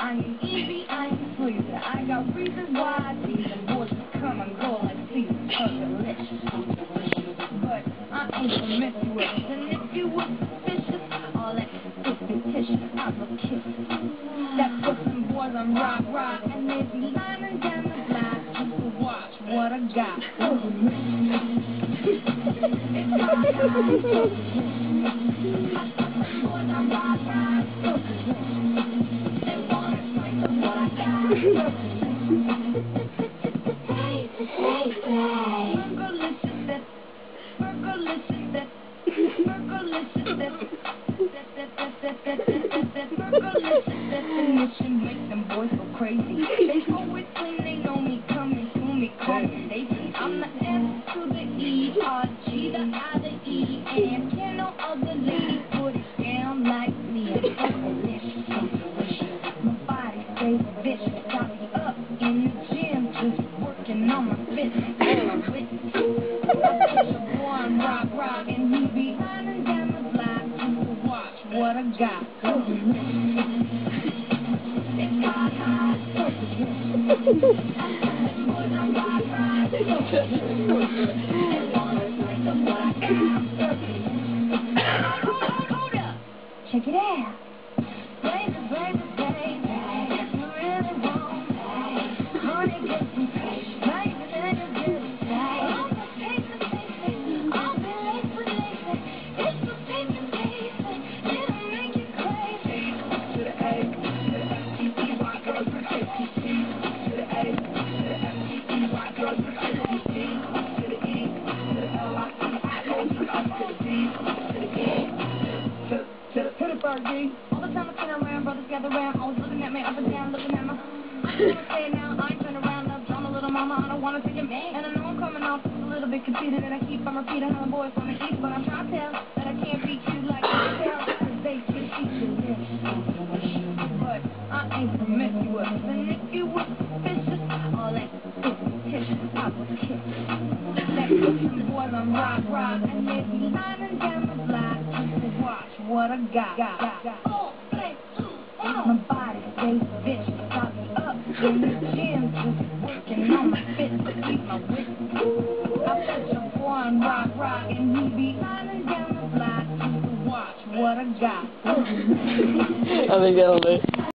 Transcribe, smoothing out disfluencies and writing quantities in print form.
I ain't easy, I ain't sleazy. I got reasons why these boys come and go like these Fergalicious. But I ain't promiscuous, and if you were suspicious, all that Pip-a-licious, I will kiss. That puts them boys on rock, and they be lining down the block just to watch what I got. It's hot, boys on rock, they wanna fight of what I got. Fergalicious, definition make them boys go crazy. They always claim they know me, coming to me, conversation. I'm the S to the E, R, G, the I, the E, and can no other lady put it down like me. I'm Fergalicious. My body stays vicious, got me up in the gym, just working on my fitness. I put your boy on rock, and he be running down the block just to watch what I got. It's hot, boys on rock, they wanna fight of what I got. Hold up, check it out. Baby, you really want honey, get some fish. Baby, then you get it tight. I'm the paper, I'll be late for lazy. It's the paper, it'll make you crazy. To the A, to the F-E-E-Y, girls with APC. To the A, to the F-E-E-Y, girls with APC. To the E, to the L-I-C-I-O-U, up to the D, to the E, to the Fergie. All the time I sit around, brothers gather around, always looking at me up and down, looking at my. I don't wanna say it now, I ain't turn around, love drama, little mama, I don't wanna take it man. And I know I'm coming off just a little bit conceited, and I keep on repeating how the boys from the east, but I'm trying to tell that I can't beat you like you tell, cause they just eat your lips. But I ain't promiscuous, and if you were suspicious, all that Pip-a-licious, I would kiss. That puts them boys on rock, and they be lining down the block just to watch what I got. My body stays vicious, got me up in the gym, just working on my fitness to keep my wit. I put your boy on rock, and he be lining down the block just to watch what I got. I think that'll do.